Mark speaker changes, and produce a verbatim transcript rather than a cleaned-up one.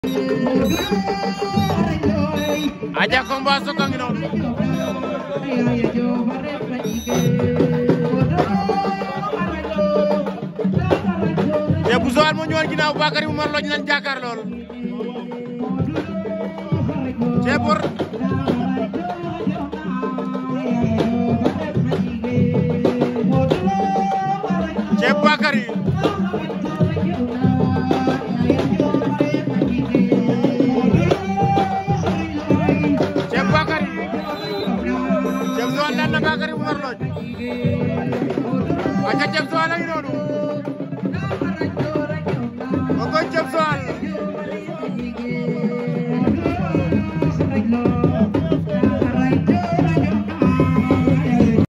Speaker 1: aja combat Sokh a ngi noonu te bu Joal moo ñëwoon ginnaaw Bakary Oumar Lodj lañ jàkkaar lool te bor te Bakary te Bakary te Joal daan na Bakary Oumar Lodj aca te Joal a ngi noonu